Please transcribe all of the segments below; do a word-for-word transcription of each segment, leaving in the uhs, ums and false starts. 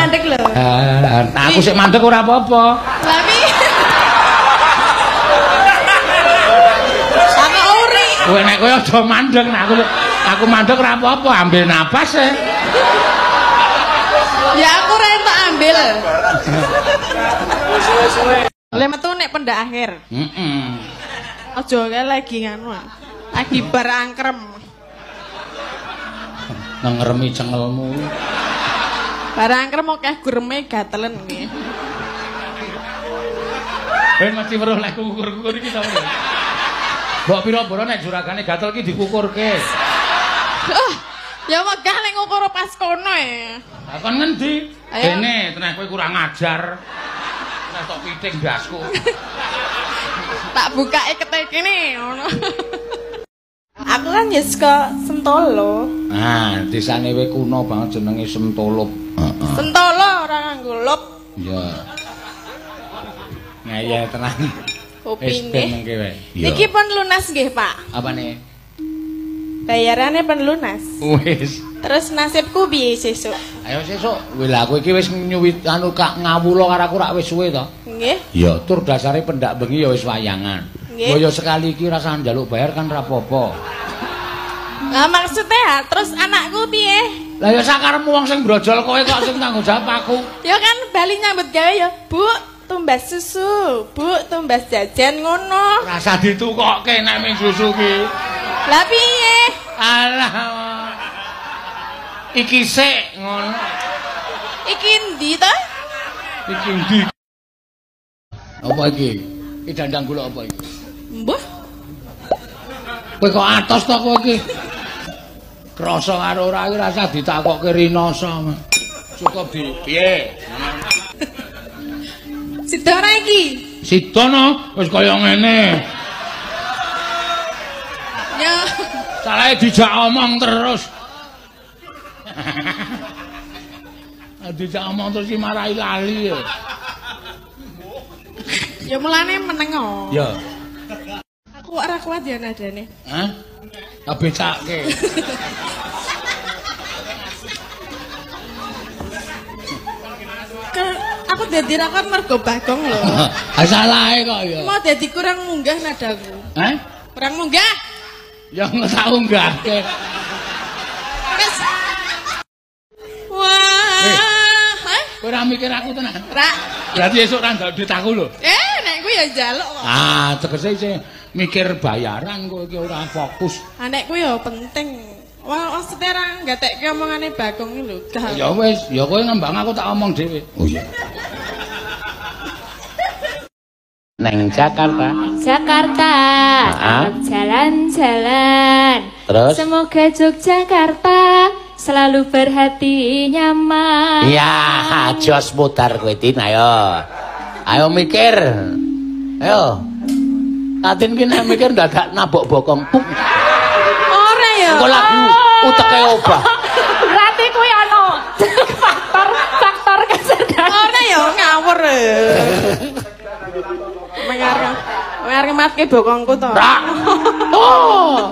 mandek lho. Nah, aku sik mandek ora apa-apa. Lah pi. Aku uri. Kowe nek kowe aja mandek, nah aku aku mandek ora apa-apa, ambil napas e. Ya aku ora entuk ambil. Le metu nek pendak akhir. Heeh. Aja kae lagi nganu. Lagi bar angkrem. Ngeremi cengelmu. Bar angkrem akeh gureme gatelen nggih. Ben mesti weruh lek kukur-kukur iki to. Mbok pira-pira nek juragane gatel iki dikukurke. Uh, ya wegah nek ngukur pas kono e. Lah kon ngendi? Dene tenan kowe kurang ajar. Nek tok piting ndasku. Tak bukake ketekene ngono. Aku kan ya saka Sentolo. Nah, desane kowe kuno banget jenenge Sentolo. Heeh. Sentolo ora nganggo lop. Iya. Ngaya tenan. Kuping nggih. Iki pun lunas nggih, Pak. Apane? Bayarannya pun lunas. Wis. Terus nasibku piye sesuk? Ayo sesuk. Wis lah kowe iki wis nyuwit anu kak ngawula karo aku rak wis suwe to. Nggih. Ya, tur dasare pendak bengi ya wis wayangan. Yo sekali iki rasa njaluk bayar kan ra apa-apa. Lah maksudnya terus anakku piye? Lah ya sakarepmu wong sing brojol kowe kok sing tanggung jawab aku. Ya kan bali nyambut gawe ya, Bu, tumbas susu, Bu, tumbas jajan ngono. Rasa ditukokke nek ming susu ki. Lah piye? Alah. Iki sik ngono. Iki ndi to? Iki ndi? Apa iki? Iki dandang gula apa iki? Mbah. Kowe kok atos to kowe iki? Krasa karo ora iki rasa ditakokke rinoso. Cukup di piye? Sida ora iki? Sida no, wis kaya ngene. Ya. Salahe dijak omong terus. Dijak omong terus iki marahi lali ya. Ya mulane menengo. Ya. Aku ora kuat ya nadane. Hah? Tak becake. Ke aku dadi rakon mergo Bagong lho. Ah salahe kok ya. Mau dadi kurang munggah nadaku. Hah? Kurang munggah? Ya nggak tahu nggahke. Wes. Wah. Hah? Kowe ora mikir aku tenan. Ra. Berarti esuk ra ndok duit aku lho. Eh, nek kuwi ya njaluk kok. Ah, tegese sing mikir bayaran kowe iki ora fokus. Ah nek kuwi ya penting. Wah, maksudnya ra gatekke omongane Bagong iki lho. Ya wis, ya kowe ngembang aku tak omong dhewe. Oh iya. Neng Jakarta. Jakarta, arep jalan-jalan. Terus? Semoga Yogyakarta selalu berhati nyaman. Iya, jos mutar kowe Tin, ayo. Ayo mikir. Ayo. Katin ki nek mikir dadak nabok bokong. Ora ya. Engko lagu uteke obah. Berarti kuwi ana faktor faktor kecerdasan. Ora ya ngawur. Mengarep mengarep matke bokongku to. Oh.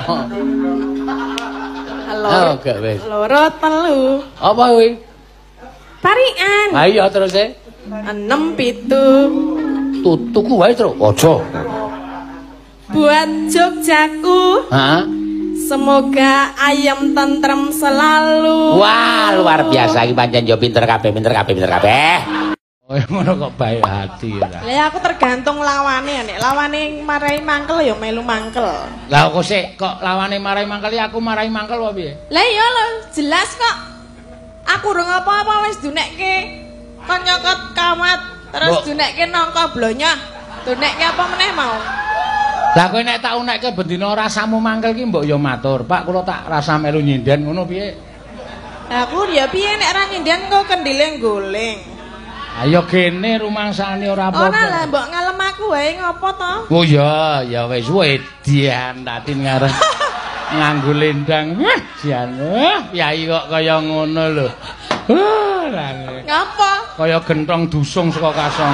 Halo. Oh, gak wis. Loro telu. Apa kuwi? Parikan. Ayo terus e. Enem pitu. Tutuku wae terus. Aja. Buat Jogjaku. Heeh. Semoga ayam tentrem selalu. Wah, luar biasa iki pancen yo pinter kabeh, pinter kabeh, pinter kabeh. Oh, ngono kok baik hati ya. Lah aku tergantung lawane ya, nek lawane marahi mangkel ya melu mangkel. Lah kok sik kok lawane marahi mangkel ya aku marahi mangkel apa piye? Lah iya lho, jelas kok. Aku urung apa-apa wis dunekke konyokot kawat, terus dunekke nangka blonyah. Dunekke apa meneh mau? Lah kowe nek tak unekke bendina rasamu mangkel ki mbok yo matur, Pak, kula tak rasa melu nyinden ngono piye? Lah aku ya piye nek ra nyinden kok kendile goleng. Ayo kene rumangsane ora apa-apa. Ora lah mbok ngalem aku wae ngopo to? Oh iya, ya wis wedian tatin ngarep nganggo lendang. Wah, jan. Wah, piyai kok kaya ngono lho. Wah, range. Ngapa? Kaya gentong dusung saka kasong.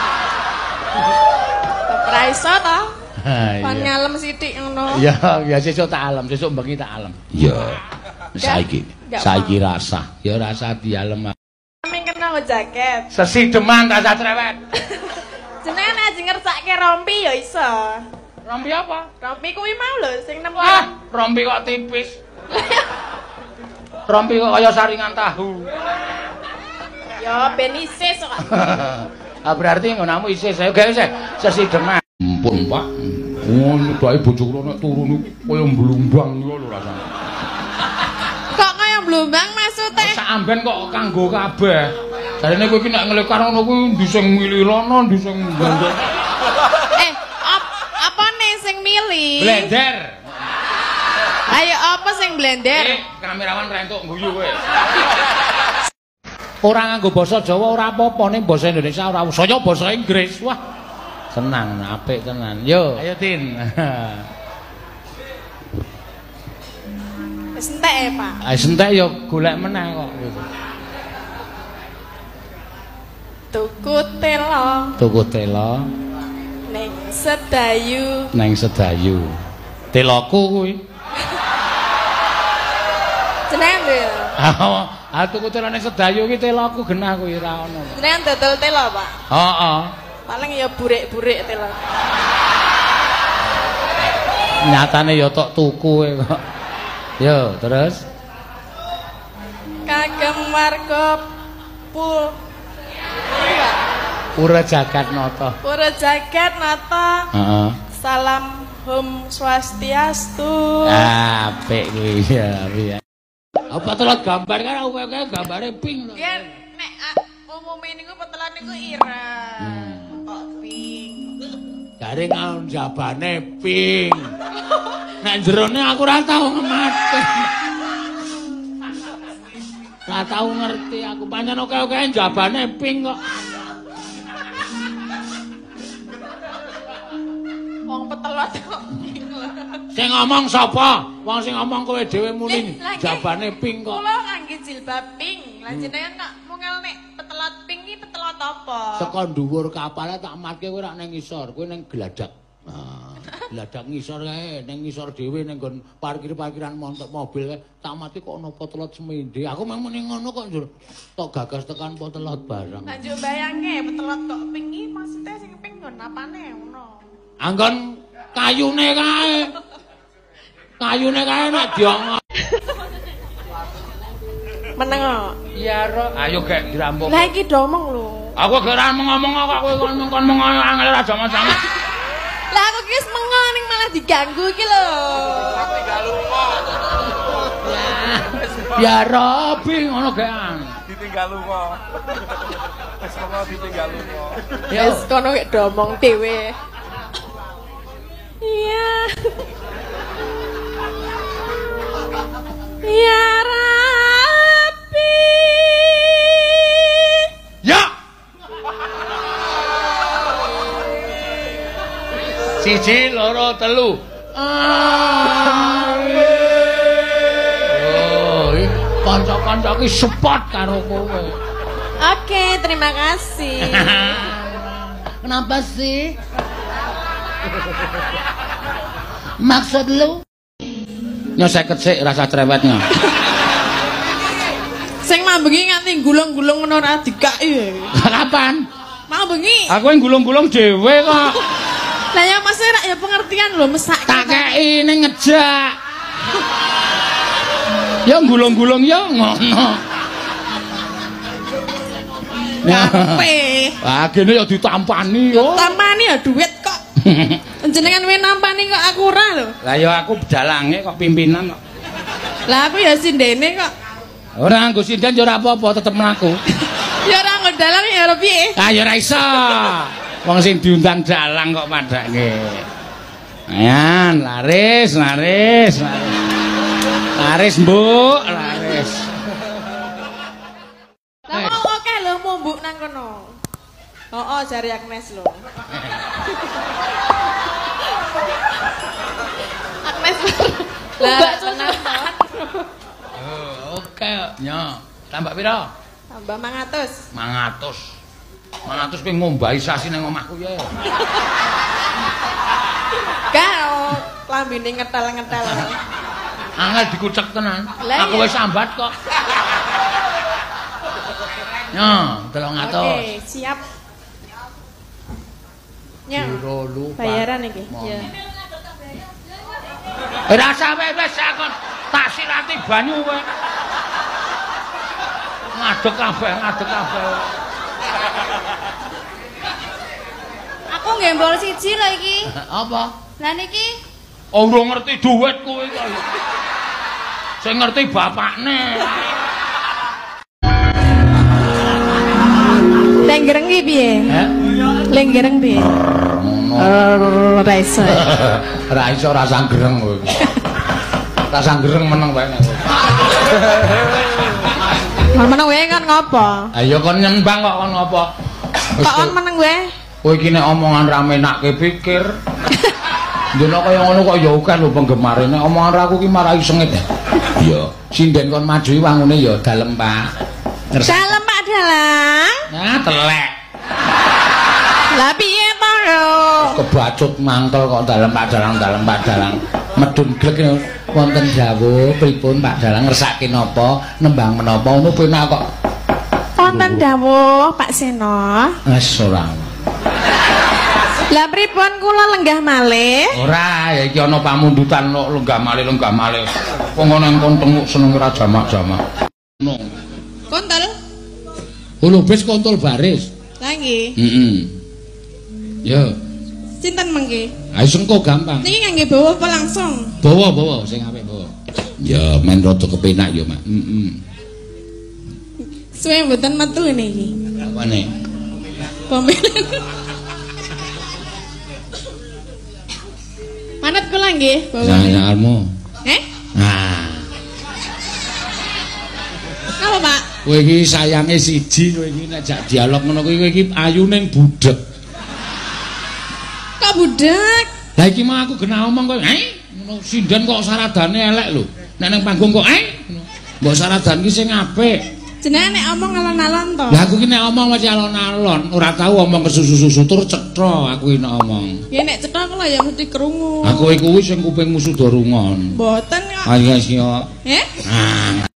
Ora iso to? Ha Kon iya. ngalem sithik ngono. Ya, ya sesuk tak alem, sesuk bengi tak alem. Iya. Saiki. Saiki rasa, ya rasa dialem. Ning sing kena jaket. Sesideman rasa cerewet. Jenengan aja ngersake rompi ya iso. Rompi apa? Rompi kuwi mau lho sing nemu. Ah, rompi kok tipis. Rompi kok kaya saringan tahu. Ya ben isis kok. Ah berarti ngonamu isis. Ayo gawe sih. Sesideman. Ampun, Pak. Oh, nyedaki bojo kula nek turu niku kaya mblumbang niku lho rasane. Kok kaya mblumbang maksude? Sak amben kok kanggo kabeh. Jarene kowe iki nek nglekar ngono kuwi ndi sing milirono, ndi sing bandel. Eh, ap apa nih sing milih? Blender. Ayo apa sing blender? Eh, kamerawan rentuk guyu kowe. Ora nganggo basa Jawa ora apa-apa ning basa Indonesia ora saya basa Inggris. Wah. Senang, apik tenan. Yo, ayo Tin. Wis entek e, Pak. Ah entek yo golek meneh kok. Tuku telo Tuku telo ning Sedayu. neng Sedayu. Teloku kuwi. Jenengan lho. Ah, tuku telo neng Sedayu ki teloku genah kuwi ra ono. Jenengan dodol telo, Pak. Heeh. Paling ya burik-burik telo. Nyatane ya tok tuku kok. Yo, terus Kagem warga pul. Pura Jagat Nata. Pura Jagat Nata. Heeh. Salam Om Swastiastu. Apik kuwi ya, piye. Apa telat gambar kan aku kayak gambare pink lho. Yen nek umume niku petelan niku ireng. Hmm. Kok pink. Jare ngaun jabane pink. Nek jerone aku ora tau ngemati. Ora tau ngerti aku pancen oke-oke jabane pink kok. Wong petelot kok pink lho. Sing ngomong sapa? Wong sing ngomong kowe dhewe muni Eh, jabane pink kok. Kula ngangge jilbab pink. Lah jenengan kok mungel nek petelot pink iki petelot apa? Saka dhuwur kapale tak matke kowe rak ning ngisor, kowe ning gladak. Nah, gladak ngisor kae, ning ngisor dhewe ning nggon parkir-parkiran montok mobil kae, tak matke kok ana potelot semende. Aku mung muni ngono kok njur tok gagas tekan potelot bareng. Lah njuk bayangke petelot kok pink iki maksudnya sing pink nggon apane ngono. Anggon kayune kae. Kayune kae nek diongok. Meneng kok. Iya, Ro. Ayo gek dirampung. Lah iki domong lho. Aku gek ora ngomong kok kowe kon kon ngomong angel ra sama-sama. Lah aku ki wis mengo ning malah diganggu iki lho. Tinggal lunga. Ya Robi ngono gean. Ditinggal lunga. Wis lunga ditinggal lunga. Wis kono gek domong dhewe. Iya. Ya Rabbi. Ya. Siji, loro, telu. Oh, kanca-kanca ki support karo kowe. Oke, terima kasih. Kenapa sih? Maksud lu? Nyo seket sik rasa cerewetnya. Sing mambengi nganti gulung-gulung ngono ora dikaki. Kapan? Mau bengi. Aku yang gulung-gulung dhewe kok. Lah ya maksudnya rak ya pengertian lho mesak. Tak kei ning ngejak. Ya gulung-gulung ya ngono. Kape. Wah, gene ya ditampani yo. Tampani ya duit kok. Jenengan we nampani kok aku ora lho. Lah ya aku bedalange kok pimpinan kok. Lah aku ya sindene kok. Ora nggo sinden ya ora apa-apa tetep mlaku. Ya ora nggo dalang ya ora piye. Ah ya ora iso. Wong sing diundang dalang kok padake. Ayan, laris, laris, laris. Laris, Mbok, laris. Lah mau oke lho mumbuk nang kono. Heeh, jari Agnes lho. Agnes. Lah tenang. Oh, oke, nyo. Tambah pira? Tambah mangatus. mangatus. mangatus kowe ngombahi sasi nang omahku ya. Gak, lambine ngetel-ngetel. Angel dikucek tenan. Lah, Aku iya. wis sambat kok. Yo, telung atus. Oke, siap. Nya. Piro lupa. Bayaran iki. Ya. Ya. Eh rasa wae wis sakon tak sirati banyu kowe. Ngadeg kabeh, ngadeg kabeh. Aku nggih mbol siji lho iki. Apa? Lah niki Oh, ora ngerti dhuwit kowe kok. Sing ngerti bapakne. lenggereng iki piye? Heh? Lenggereng piye? Ngono. Ora iso. Ora iso rasa greng kowe. Rasa greng meneng wae nek kowe. Kon meneng wae kan ngopo? Ayo kon nyembang kok kon ngopo? Kok kon meneng wae? Kowe iki nek omongan ra menake pikir. Dene kaya ngono kok ya akeh lho penggemare. Nek omongan ra aku ki marai sengit. Iya, sinden kon majuhi wangune ya dalem, Pak. Dalem Pak Dalang. Nah, telek. Lah piye to lho? Kebacut mangkel kok dalem Pak Dalang, dalem Pak Dalang. Medun glek wonten dawuh pripun Pak Dalang ngersake napa, nembang menapa ngono penak kok. Wonten dawuh Pak Seno. Wes ora. Lah pripun kula lenggah malih? Ora, ya iki ana pamundutan kok lenggah malih lenggah malih. Wong ana engkon tenguk seneng ora jamak-jamak. Ngono. Kontol. Lho bis kontol baris. Lah nggih. Heeh. Yo. Sinten mengke? Ayo sengko gampang. Niki ngangge bawa apa langsung? Bawa bawa sing apik bawa. Ya men rada kepenak yo, Mak. Heeh. Suwe mboten metu niki. Apane? Pemilihan. Manut kula nggih, bawa. Nyanyianmu. Eh? Nah. Napa, Pak? Kowe iki sayange siji, kowe iki nek jak dialog ngono kowe iki ayu ning budek. Kok budak? Lah iki mah aku kena omong kowe, "Eh, ngono sinden kok saradane elek lho. Nek nang panggung kok eh." Mbok saradan ki sing apik. Jenenge nek omong alon-alon to. Lah aku ki nek omong mesti alon-alon, ora tau omong kesusu-susu tur cetha aku ki nek omong. Ya nek cetha kula ya mesti krungu. Aku kuwi sing kupingmu suda rungon. Mboten kok. Ayo sih. Eh? Ah.